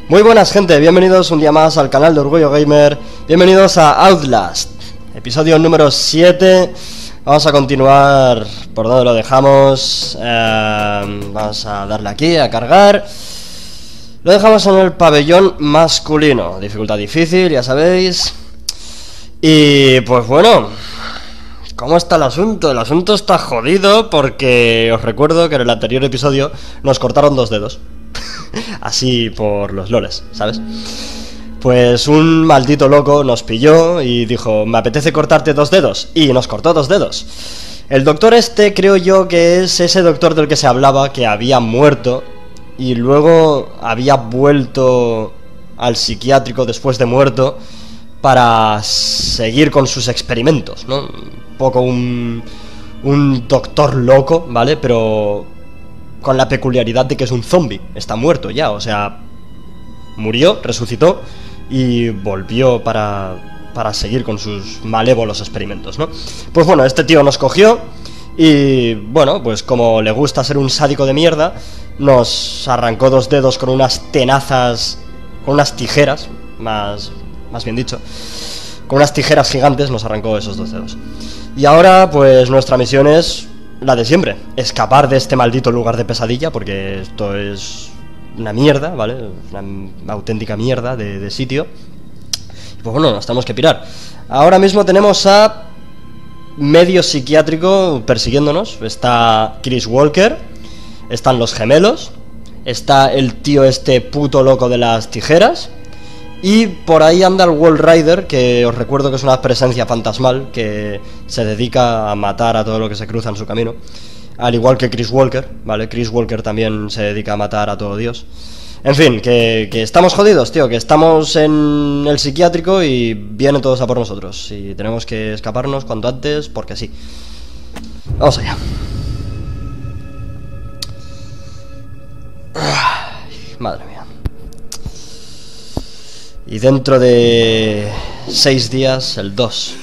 Muy buenas, gente, bienvenidos un día más al canal de Orgullo Gamer. Bienvenidos a Outlast, episodio número 7. Vamos a continuar por donde lo dejamos. Vamos a darle aquí, a cargar. Lo dejamos en el pabellón masculino. Dificultad difícil, ya sabéis. Y pues bueno, ¿cómo está el asunto? El asunto está jodido porque os recuerdo que en el anterior episodio nos cortaron 2 dedos. Así por los loles, ¿sabes? Pues un maldito loco nos pilló y dijo: me apetece cortarte 2 dedos. Y nos cortó 2 dedos. El doctor este creo yo que es ese doctor del que se hablaba, que había muerto y luego había vuelto al psiquiátrico después de muerto para seguir con sus experimentos, ¿no? Un poco un doctor loco, ¿vale? Pero con la peculiaridad de que es un zombie. Está muerto ya, o sea, murió, resucitó y volvió para seguir con sus malévolos experimentos, ¿no? Pues bueno, este tío nos cogió y, bueno, pues como le gusta ser un sádico de mierda, nos arrancó 2 dedos con unas tenazas, con unas tijeras, más bien dicho, con unas tijeras gigantes nos arrancó esos 2 dedos. Y ahora, pues nuestra misión es la de siempre: escapar de este maldito lugar de pesadilla, porque esto es una mierda, ¿vale? Una auténtica mierda de sitio. Y pues bueno, nos tenemos que pirar. Ahora mismo tenemos a medio psiquiátrico persiguiéndonos. Está Chris Walker, están los gemelos, está el tío este puto loco de las tijeras, y por ahí anda el Wall Rider, que os recuerdo que es una presencia fantasmal que se dedica a matar a todo lo que se cruza en su camino. Al igual que Chris Walker, ¿vale? Chris Walker también se dedica a matar a todo Dios. En fin, que estamos jodidos, tío, que estamos en el psiquiátrico y vienen todos a por nosotros. Y tenemos que escaparnos cuanto antes, porque sí. Vamos allá. Ay, madre mía. Y dentro de 6 días, el 2.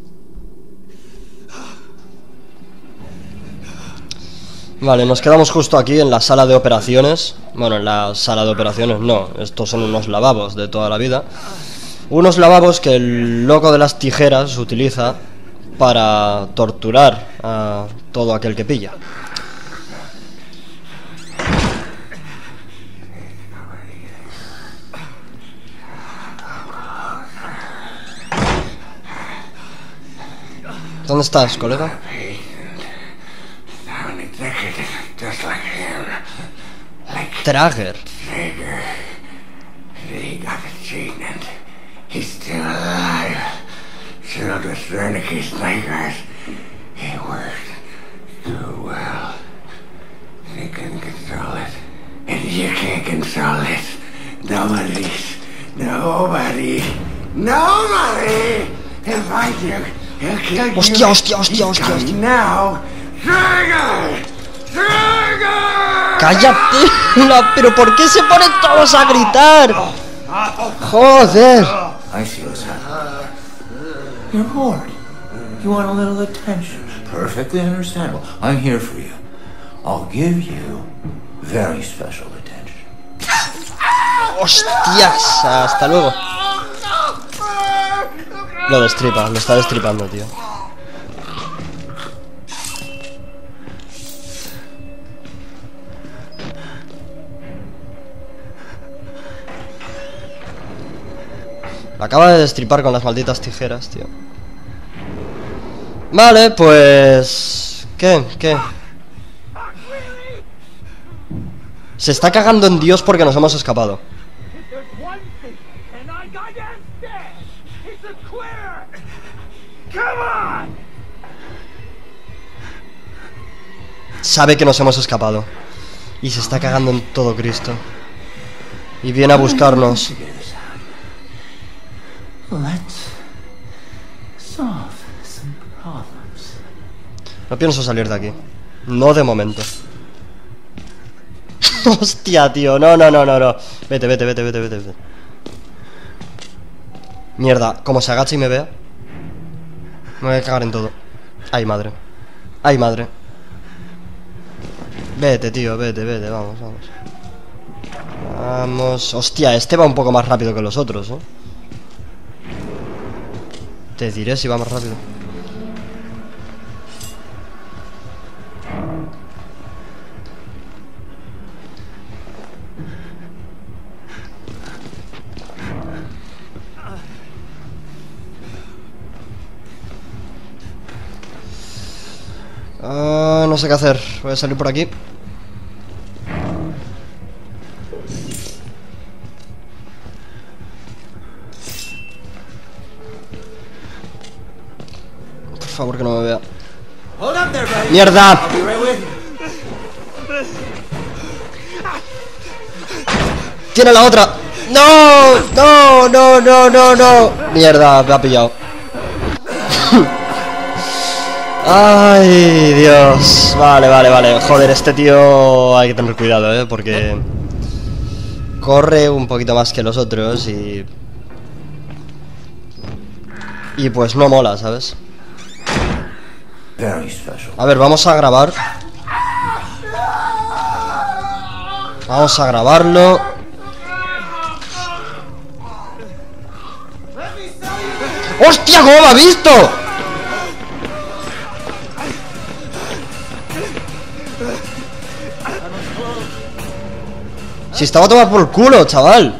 Vale, nos quedamos justo aquí en la sala de operaciones. Bueno, en la sala de operaciones no, estos son unos lavabos de toda la vida. Unos lavabos que el loco de las tijeras utiliza para torturar a todo aquel que pilla. ¿Dónde estás, colega? Trager. Hostia, hostia, hostia, hostia, hostia. ¡Cállate! No, pero ¿por qué se ponen todos a gritar? ¡Joder! I see what's happening. You're bored. You want a little attention. Perfectly understandable. I'm here for you. I'll give you very special attention. ¡Hostias! Hasta luego. Lo destripa, lo está destripando, tío. Lo acaba de destripar con las malditas tijeras, tío. Vale, pues... ¿Qué? Se está cagando en Dios porque nos hemos escapado. Sabe que nos hemos escapado y se está cagando en todo Cristo. Y viene a buscarnos. No pienso salir de aquí. No de momento. Hostia, tío. No. Vete. Mierda, como se agacha y me vea, me voy a cagar en todo. Ay, madre. Vete, tío, vete, vamos. Vamos... Hostia, este va un poco más rápido que los otros, ¿eh? Te diré si va más rápido. No sé qué hacer. Voy a salir por aquí. Por favor, que no me vea. ¡Mierda! ¡Tiene la otra! ¡No! ¡No! ¡No! ¡No! ¡No! ¡No! ¡Mierda! Me ha pillado. ¡Ay, Dios! Vale, vale, vale. Joder, este tío hay que tener cuidado, porque corre un poquito más que los otros y pues no mola, ¿sabes? A ver, vamos a grabar. Vamos a grabarlo. ¡Hostia! ¿Cómo me ha visto? Si estaba a tomar por el culo, chaval.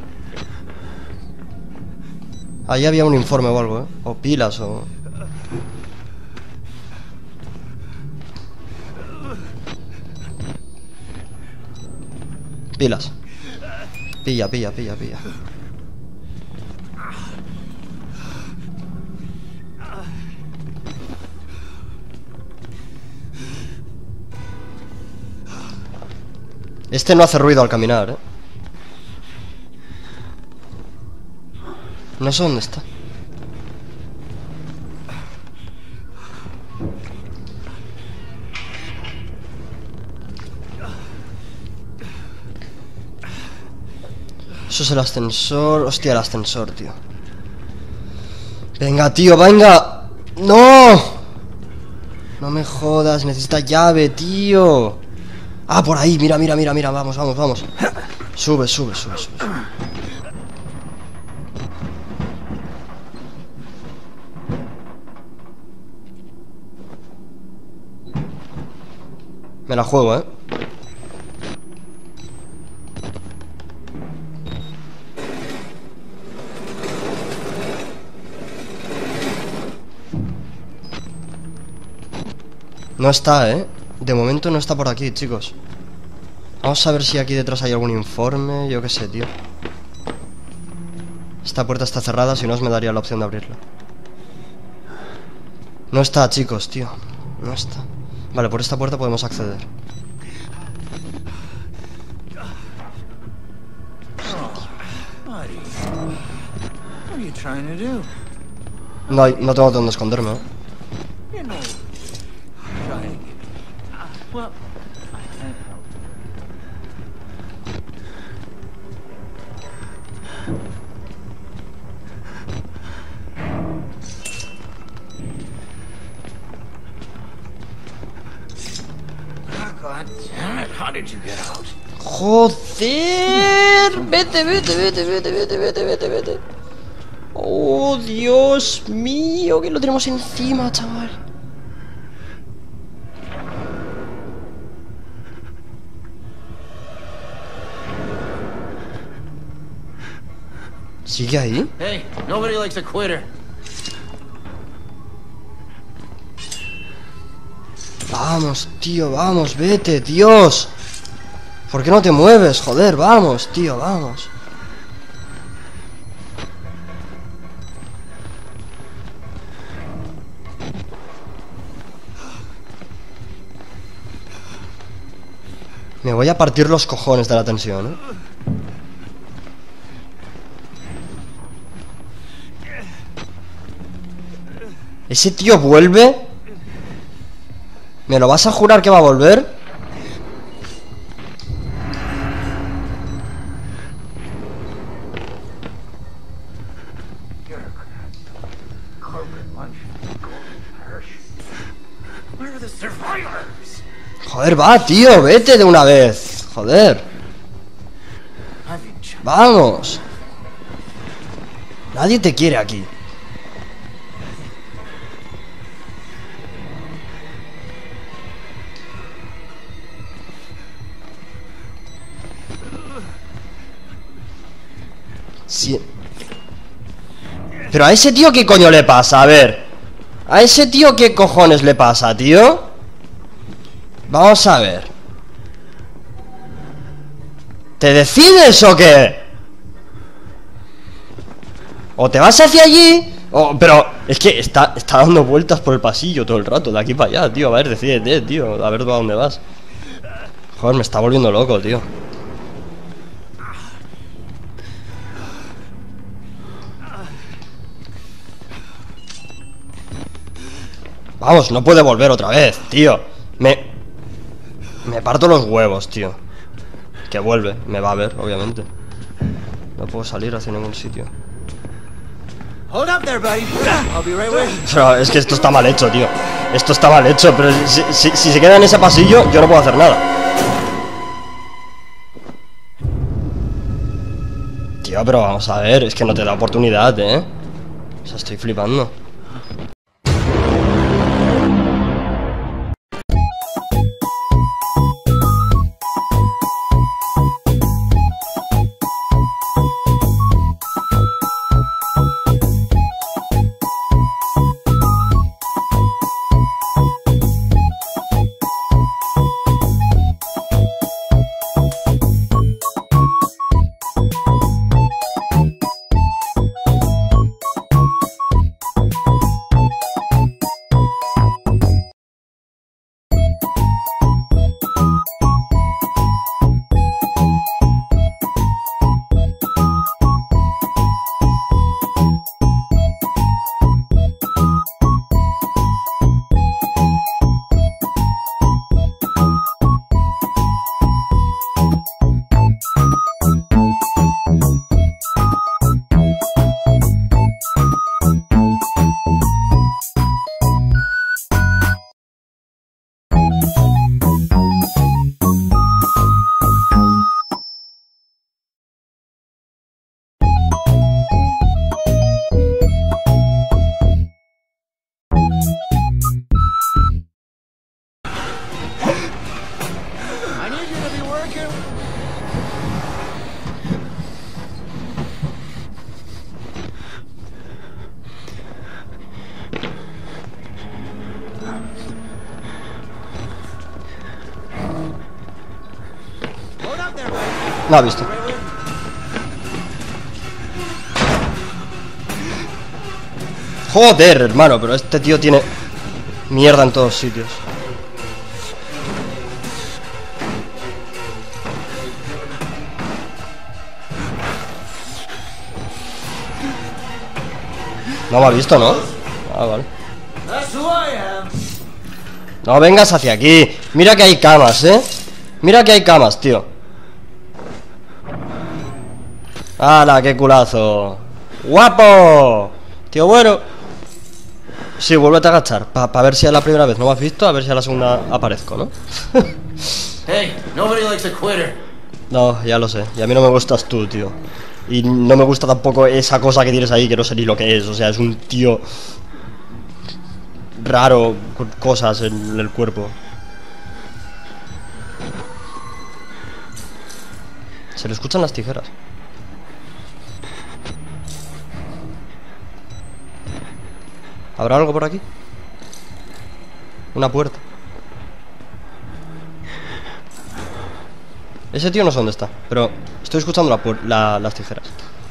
Ahí había un informe o algo, o pilas o... Pilas. Pilla, pilla, pilla, pilla. Este no hace ruido al caminar, No sé dónde está. Eso es el ascensor. Hostia, el ascensor, tío. Venga, tío, venga. ¡No! No me jodas, necesita llave, tío. Ah, por ahí, mira, mira, mira, mira. Vamos, vamos, vamos. Sube, sube, sube, sube. Me la juego, No está, de momento no está por aquí, chicos. Vamos a ver si aquí detrás hay algún informe. Yo qué sé, tío. Esta puerta está cerrada, si no os me daría la opción de abrirla. No está, chicos, tío. No está. Vale, por esta puerta podemos acceder. No tengo dónde esconderme, Joder, vete, vete, vete, vete, vete, vete, vete, vete. Oh, Dios mío, que lo tenemos encima, chaval. ¿Sigue ahí? Hey, nobody likes a quitter. Vamos, tío, vamos, vete, Dios. ¿Por qué no te mueves? Joder, vamos, tío, vamos. Me voy a partir los cojones de la tensión, ¿Ese tío vuelve? ¿Me lo vas a jurar que va a volver? Joder, va, tío, vete de una vez. Joder. ¡Vamos! Nadie te quiere aquí. Sí. Pero a ese tío, ¿qué coño le pasa? A ver. ¿A ese tío qué cojones le pasa, tío? Vamos a ver. ¿Te decides o qué? ¿O te vas hacia allí? Pero es que está dando vueltas por el pasillo todo el rato, de aquí para allá, tío. A ver, decídete, tío. A ver a dónde vas. Joder, me está volviendo loco, tío. Vamos, no puede volver otra vez, tío. Me parto los huevos, tío. Que vuelve, me va a ver, obviamente. No puedo salir hacia ningún sitio. Pero es que esto está mal hecho, tío. Esto está mal hecho, pero si se queda en ese pasillo, yo no puedo hacer nada. Tío, pero vamos a ver, es que no te da oportunidad, ¿eh? O sea, estoy flipando. No ha visto. Joder, hermano, pero este tío tiene mierda en todos sitios. No me ha visto, ¿no? Ah, vale. No vengas hacia aquí. Mira que hay camas, ¿eh? Mira que hay camas, tío. ¡Hala, qué culazo! ¡Guapo! Tío, bueno. Sí, vuélvete a agachar. Para ver si es la primera vez no me has visto. A ver si a la segunda aparezco, ¿no? Hey, nobody likes a quitter. No, ya lo sé. Y a mí no me gustas tú, tío. Y no me gusta tampoco esa cosa que tienes ahí, que no sé ni lo que es. O sea, es un tío raro con cosas en el cuerpo. Se le escuchan las tijeras. ¿Habrá algo por aquí? Una puerta. Ese tío no sé dónde está, pero estoy escuchando las tijeras.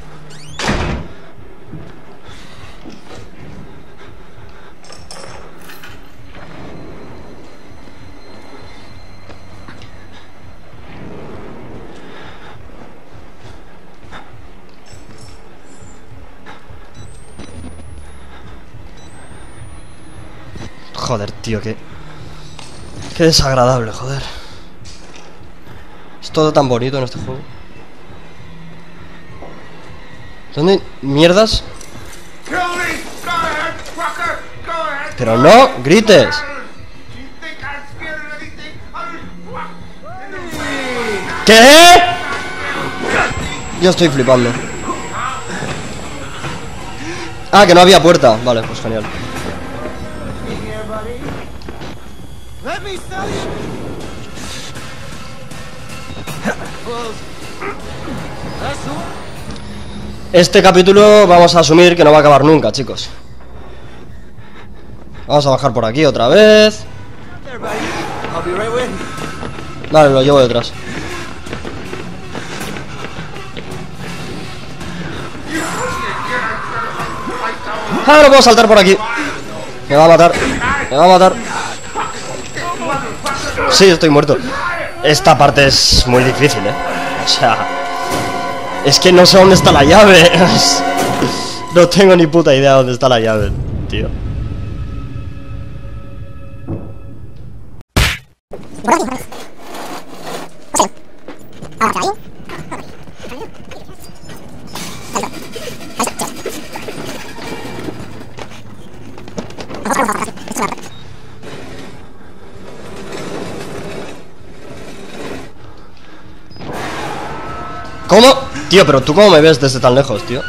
Joder, tío, qué desagradable, joder. Es todo tan bonito en este juego. ¿Dónde mierdas? Pero no grites. ¿Qué? Yo estoy flipando. Ah, que no había puerta. Vale, pues genial. Este capítulo vamos a asumir que no va a acabar nunca, chicos. Vamos a bajar por aquí otra vez. Vale, lo llevo detrás. Ah, no puedo saltar por aquí. Me va a matar. Me va a matar. Sí, estoy muerto. Esta parte es muy difícil, O sea, es que no sé dónde está la llave. No tengo ni puta idea dónde está la llave, tío. ¿Cómo? Tío, pero tú cómo me ves desde tan lejos, tío.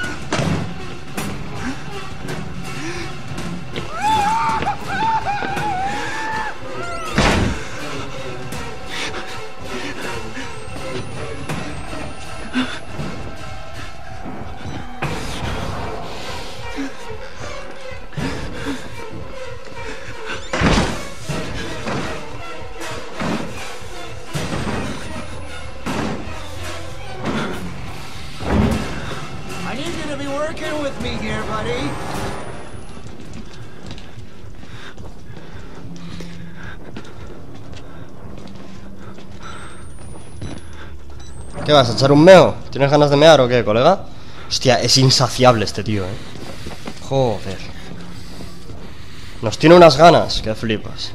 ¿Qué vas a echar un meo? ¿Tienes ganas de mear o qué, colega? Hostia, es insaciable este tío, Joder. Nos tiene unas ganas, que flipas.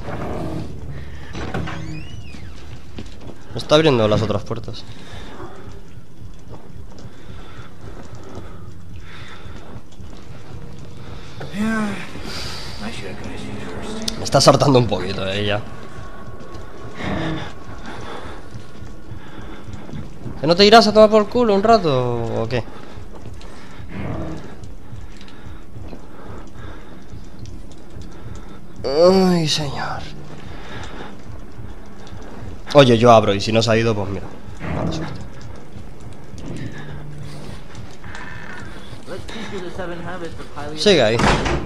Me está abriendo las otras puertas. Me está saltando un poquito, ya. ¿Que no te irás a tomar por culo un rato o qué? Ay, señor. Oye, yo abro y si no se ha ido, pues mira. Mala suerte. Sigue ahí.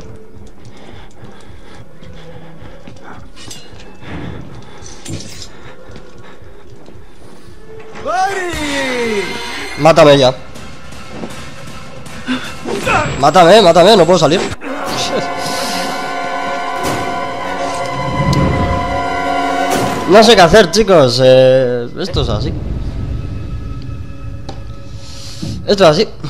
Mátame ya. Mátame, mátame, no puedo salir. No sé qué hacer, chicos. Esto es así. Esto es así.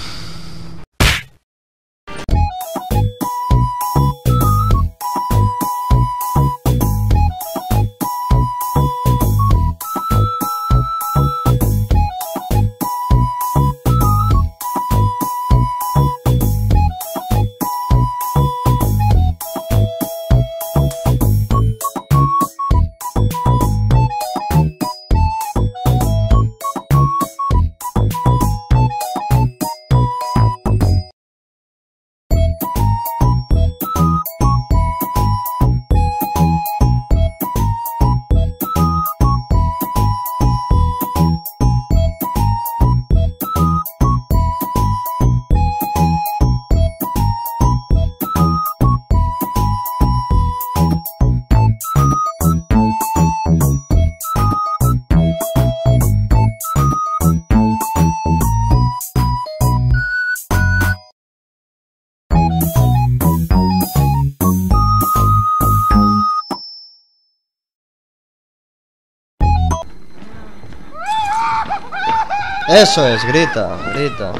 Eso es, grita, grita.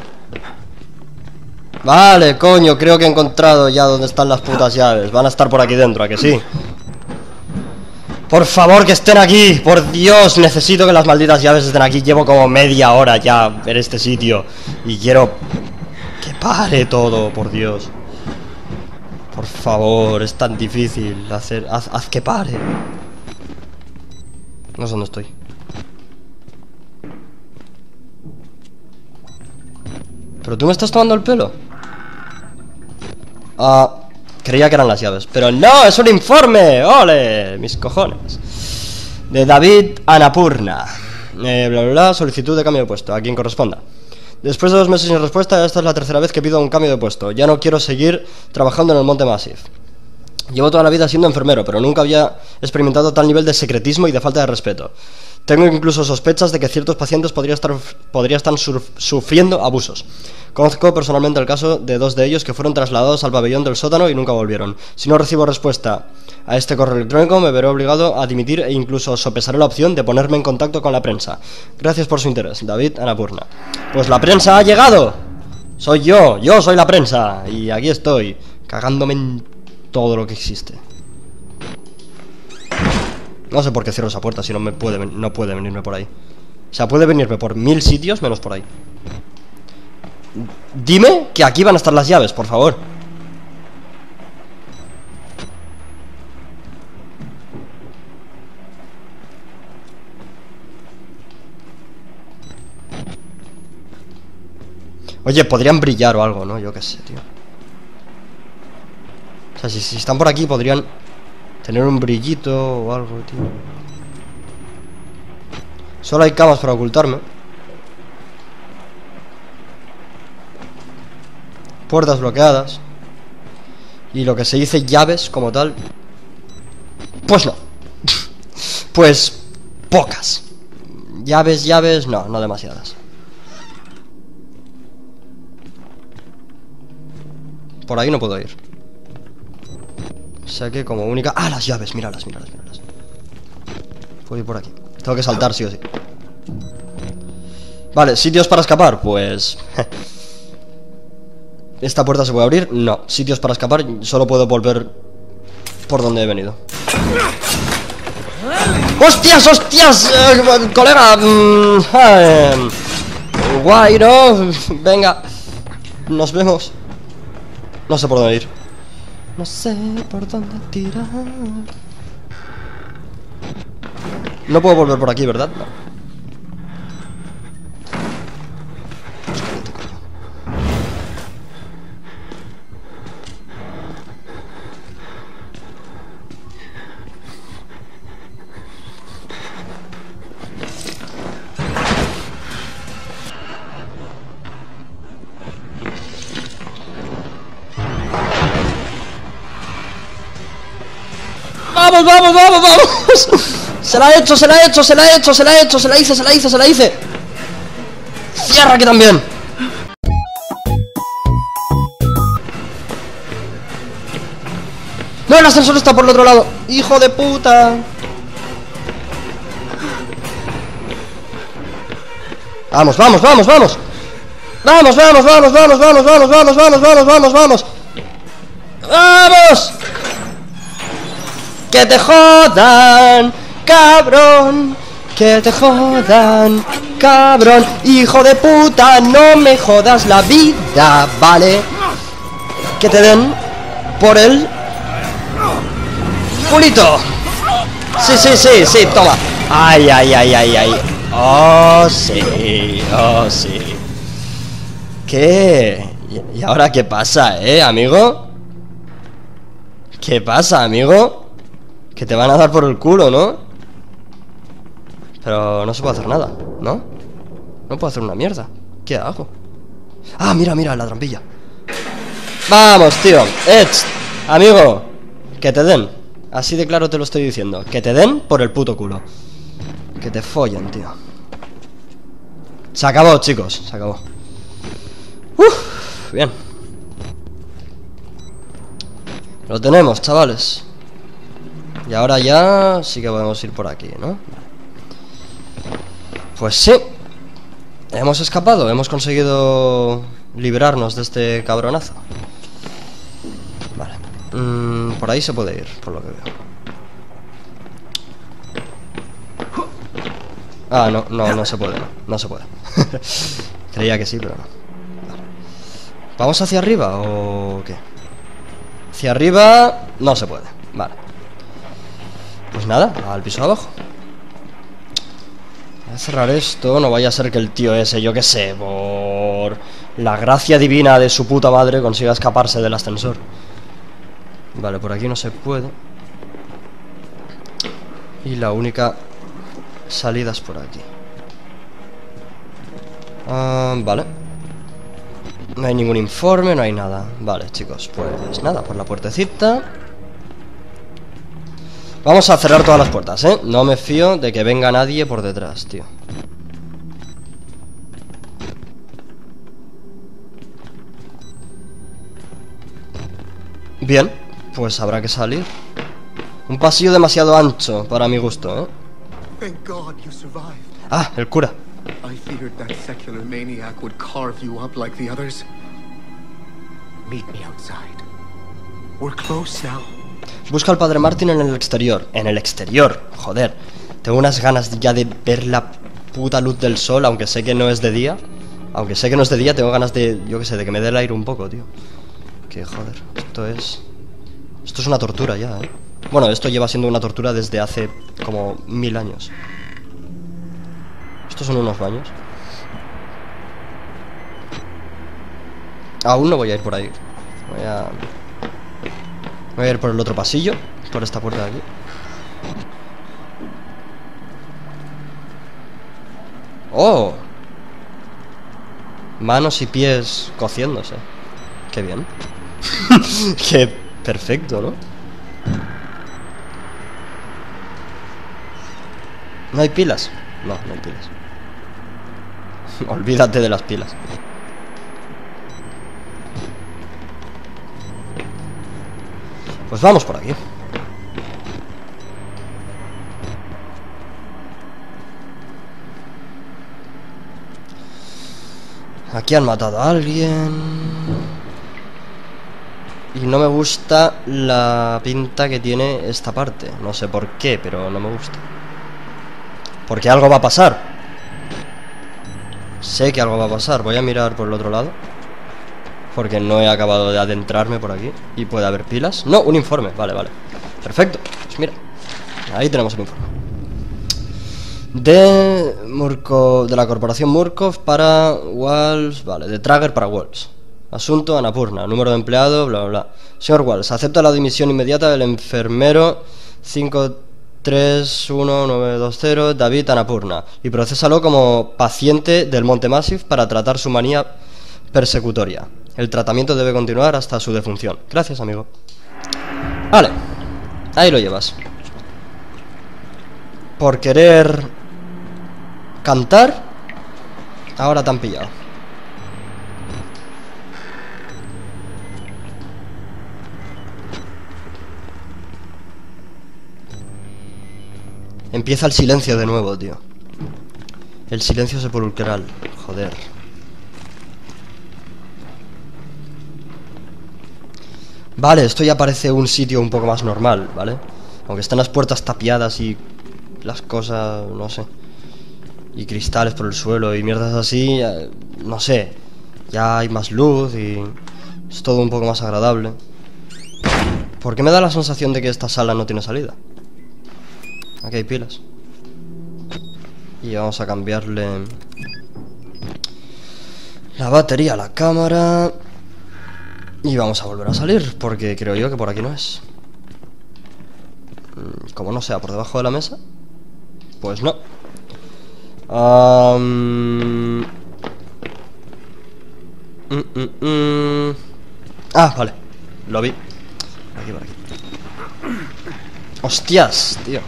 Vale, coño, creo que he encontrado ya dónde están las putas llaves. Van a estar por aquí dentro, ¿a que sí? Por favor, que estén aquí. Por Dios, necesito que las malditas llaves estén aquí. Llevo como media hora ya en este sitio y quiero que pare todo, por Dios. Por favor, es tan difícil hacer... Haz que pare. No sé dónde estoy. ¿Pero tú me estás tomando el pelo? Ah, creía que eran las llaves. Pero no, es un informe. ¡Ole! Mis cojones. De David Annapurna. Bla, bla, bla, solicitud de cambio de puesto. A quien corresponda. Después de 2 meses sin respuesta, esta es la tercera vez que pido un cambio de puesto. Ya no quiero seguir trabajando en el Monte Massive. Llevo toda la vida siendo enfermero, pero nunca había experimentado tal nivel de secretismo y de falta de respeto. Tengo incluso sospechas de que ciertos pacientes podrían estar sufriendo abusos. Conozco personalmente el caso de 2 de ellos que fueron trasladados al pabellón del sótano y nunca volvieron. Si no recibo respuesta a este correo electrónico, me veré obligado a dimitir e incluso sopesaré la opción de ponerme en contacto con la prensa. Gracias por su interés, David Annapurna. Pues la prensa ha llegado. Soy yo soy la prensa. Y aquí estoy, cagándome en todo lo que existe. No sé por qué cierro esa puerta si no puede venirme por ahí. O sea, puede venirme por 1000 sitios menos por ahí. Dime que aquí van a estar las llaves, por favor. Oye, podrían brillar o algo, ¿no? Yo qué sé, tío. O sea, si están por aquí podrían tener un brillito o algo, tío. Solo hay camas para ocultarme. Puertas bloqueadas. Y lo que se dice llaves como tal, pues no. Pues pocas. Llaves, no demasiadas. Por ahí no puedo ir. O sea que como única... ¡Ah, las llaves! Míralas. Puedo ir por aquí. Tengo que saltar sí o sí. Vale, ¿sitios para escapar? Pues... ¿Esta puerta se puede abrir? No. Sitios para escapar, solo puedo volver por donde he venido. ¡Hostias! Colega. Guay, ¿no? Venga. Nos vemos. No sé por dónde ir. No sé por dónde tirar. No puedo volver por aquí, ¿verdad? No. ¡Vamos! Se la hice. Cierra aquí también. No, el ascensor está por el otro lado. ¡Hijo de puta! Vamos. ¡Vamos! ¡Que te jodan, cabrón! ¡Que te jodan, cabrón! ¡Hijo de puta! ¡No me jodas la vida! ¿Vale? Que te den por el culito. Sí, toma. Ay. Oh, sí. ¿Qué? ¿Y ahora qué pasa, amigo? ¿Qué pasa, amigo? Que te van a dar por el culo, ¿no? Pero no se puede hacer nada, ¿no? No puedo hacer una mierda. ¿Qué hago? Ah, mira, la trampilla. Vamos, tío. Amigo, que te den. Así de claro te lo estoy diciendo. Que te den por el puto culo. Que te follen, tío. Se acabó, chicos. Se acabó. Bien. Lo tenemos, chavales. Y ahora ya sí que podemos ir por aquí, ¿no? Pues sí. Hemos escapado, hemos conseguido librarnos de este cabronazo. Vale. Por ahí se puede ir, por lo que veo. Ah, no se puede, no se puede. Creía que sí, pero no. Vale. ¿Vamos hacia arriba o qué? Hacia arriba no se puede, vale. Pues nada, al piso de abajo. Voy a cerrar esto, no vaya a ser que el tío ese, yo qué sé, por la gracia divina de su puta madre consiga escaparse del ascensor. Vale, por aquí no se puede. Y la única salida es por aquí. Vale. No hay ningún informe, no hay nada. Vale, chicos, pues nada, por la puertecita. Vamos a cerrar todas las puertas, ¿eh? No me fío de que venga nadie por detrás, tío. Bien, pues habrá que salir. Un pasillo demasiado ancho para mi gusto, ¿eh? Thank God you survived. Ah, el cura. I feared that secular maniac would carve you up like the others. Meet me outside. We're close now. Busca al padre Martin en el exterior. En el exterior, joder. Tengo unas ganas ya de ver la puta luz del sol, aunque sé que no es de día. Aunque sé que no es de día, tengo ganas de, yo qué sé, de que me dé el aire un poco, tío. Que joder, esto es una tortura ya, ¿eh? Bueno, esto lleva siendo una tortura desde hace como 1000 años. Estos son unos baños. Aún no voy a ir por ahí. Voy a ir por el otro pasillo, por esta puerta de aquí. ¡Oh! Manos y pies cociéndose. ¡Qué bien! ¡Qué perfecto!, ¿no? ¿No hay pilas? No, no hay pilas. Olvídate de las pilas. Pues vamos por aquí. Aquí han matado a alguien. Y no me gusta la pinta que tiene esta parte. No sé por qué, pero no me gusta. Porque algo va a pasar. Sé que algo va a pasar. Voy a mirar por el otro lado, porque no he acabado de adentrarme por aquí. Y puede haber pilas. No, un informe, vale, vale. Perfecto, pues mira, ahí tenemos el informe de Murkoff, de la corporación Murkoff para Walls. Vale, de Trager para Walls. Asunto Annapurna, número de empleado, bla bla bla. Señor Walls, acepta la dimisión inmediata del enfermero 531920 David Annapurna y procésalo como paciente del Monte Massif para tratar su manía persecutoria. El tratamiento debe continuar hasta su defunción. Gracias, amigo. Vale, ahí lo llevas. Por querer cantar, ahora te han pillado. Empieza el silencio de nuevo, tío. El silencio sepulcral. Joder. Vale, esto ya parece un sitio un poco más normal, ¿vale? Aunque están las puertas tapiadas y las cosas, no sé, y cristales por el suelo y mierdas así, no sé. Ya hay más luz y es todo un poco más agradable. ¿Por qué me da la sensación de que esta sala no tiene salida? Aquí hay pilas. Y vamos a cambiarle la batería a la cámara. Y vamos a volver a salir, porque creo yo que por aquí no es. Como no sea por debajo de la mesa, pues no. Ah, vale, lo vi. Aquí, por aquí. Hostias, tío.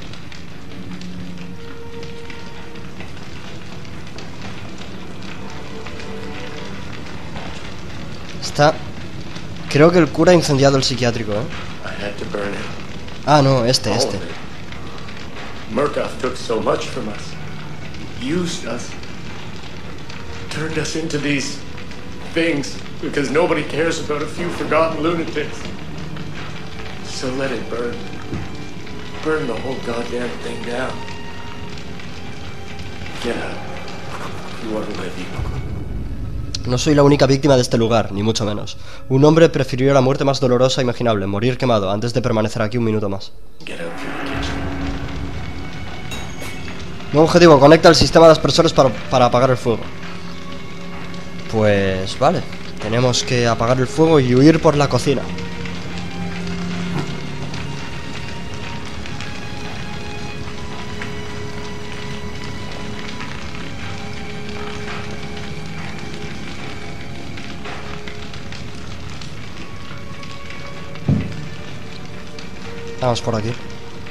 Está... Creo que el cura ha incendiado el psiquiátrico, ¿eh? Ah, no, este. Murkoff took so much from us. Used us. Turned us into these things because nobody cares about a few forgotten lunatics. So let it burn. Burn the whole goddamn thing down. Get out. If you want to live, you... No soy la única víctima de este lugar, ni mucho menos. Un hombre prefirió la muerte más dolorosa imaginable, morir quemado, antes de permanecer aquí un minuto más. Nuevo objetivo, conecta el sistema de aspersores para apagar el fuego. Pues vale, tenemos que apagar el fuego y huir por la cocina. Vamos por aquí.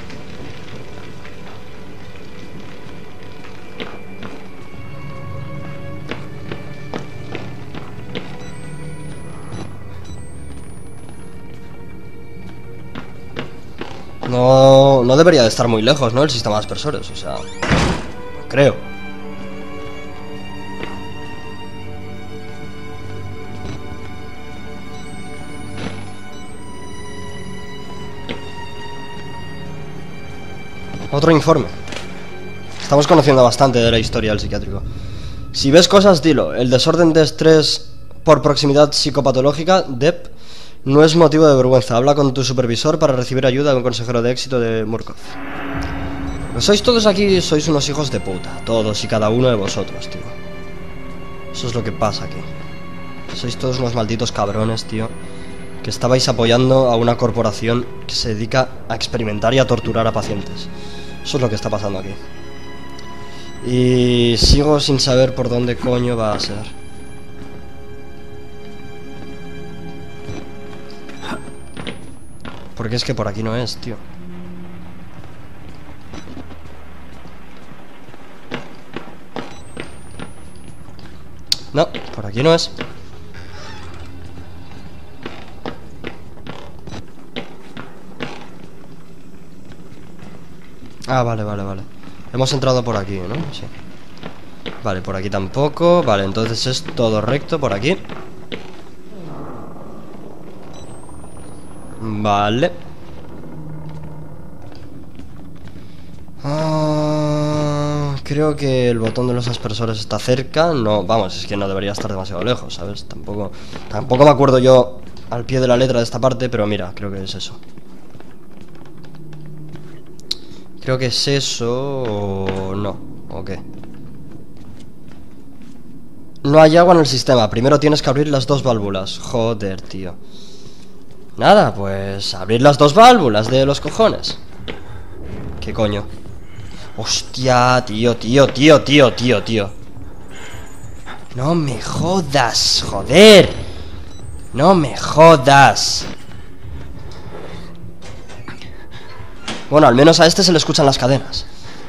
No debería de estar muy lejos, ¿no? El sistema de aspersores, o sea... creo. Otro informe. Estamos conociendo bastante de la historia del psiquiátrico. Si ves cosas, dilo. El desorden de estrés por proximidad psicopatológica, DEP, no es motivo de vergüenza. Habla con tu supervisor para recibir ayuda de un consejero de éxito de Murkoff. Pues sois todos aquí, sois unos hijos de puta. Todos y cada uno de vosotros, tío. Eso es lo que pasa aquí. Sois todos unos malditos cabrones, tío, que estabais apoyando a una corporación que se dedica a experimentar y a torturar a pacientes. Eso es lo que está pasando aquí. Y sigo sin saber por dónde coño va a ser. Porque es que por aquí no es, tío. No, por aquí no es. Ah, vale. Hemos entrado por aquí, ¿no? Sí. Vale, por aquí tampoco. Vale, entonces es todo recto por aquí. Vale. Creo que el botón de los aspersores está cerca. No, vamos, es que no debería estar demasiado lejos, ¿sabes? Tampoco me acuerdo yo al pie de la letra de esta parte, pero mira, creo que es eso. Creo que es eso o no, ¿o qué? No hay agua en el sistema. Primero tienes que abrir las dos válvulas. Joder, tío. Nada, pues abrir las dos válvulas de los cojones. ¿Qué coño? Hostia, tío. No me jodas, joder. No me jodas. Bueno, al menos a este se le escuchan las cadenas.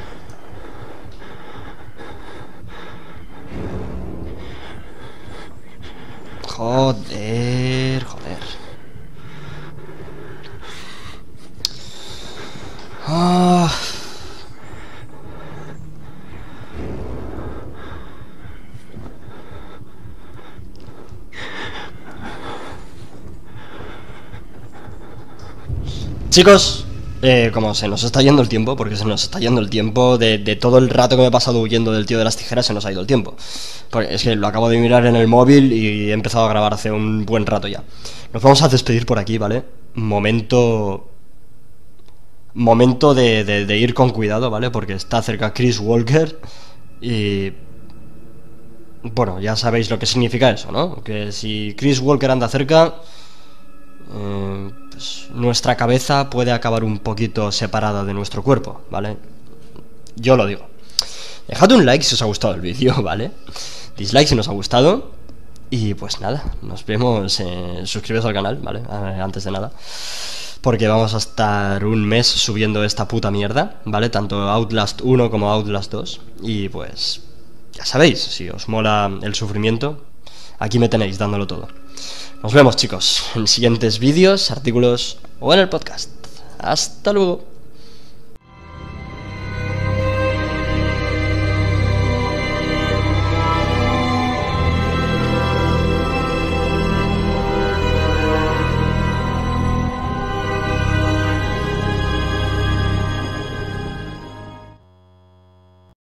Joder. Ah. Chicos, como se nos está yendo el tiempo, porque se nos está yendo el tiempo de todo el rato que me he pasado huyendo del tío de las tijeras, se nos ha ido el tiempo. Porque es que lo acabo de mirar en el móvil y he empezado a grabar hace un buen rato ya. Nos vamos a despedir por aquí, ¿vale? Momento de ir con cuidado, ¿vale? Porque está cerca Chris Walker y... bueno, ya sabéis lo que significa eso, ¿no? Que si Chris Walker anda cerca... pues nuestra cabeza puede acabar un poquito separada de nuestro cuerpo, ¿vale? Yo lo digo. Dejad un like si os ha gustado el vídeo, ¿vale? Dislike si no os ha gustado. Y pues nada, nos vemos. Suscribiros al canal, ¿vale? Antes de nada, porque vamos a estar un mes subiendo esta puta mierda, ¿vale? Tanto Outlast 1 como Outlast 2. Y pues ya sabéis, si os mola el sufrimiento, aquí me tenéis dándolo todo. Nos vemos, chicos, en siguientes vídeos, artículos o en el podcast. Hasta luego.